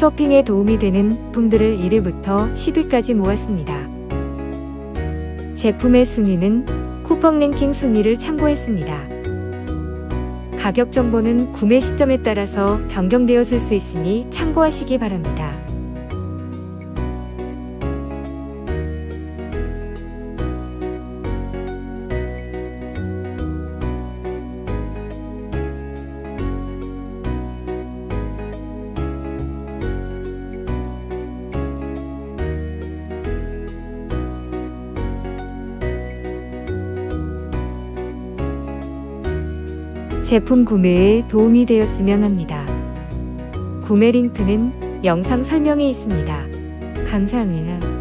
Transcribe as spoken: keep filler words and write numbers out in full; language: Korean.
쇼핑에 도움이 되는 품들을 일 위부터 십 위까지 모았습니다. 제품의 순위는 쿠팡 랭킹 순위를 참고했습니다. 가격 정보는 구매 시점에 따라서 변경되었을 수 있으니 참고하시기 바랍니다. 제품 구매에 도움이 되었으면 합니다. 구매 링크는 영상 설명에 있습니다. 감사합니다.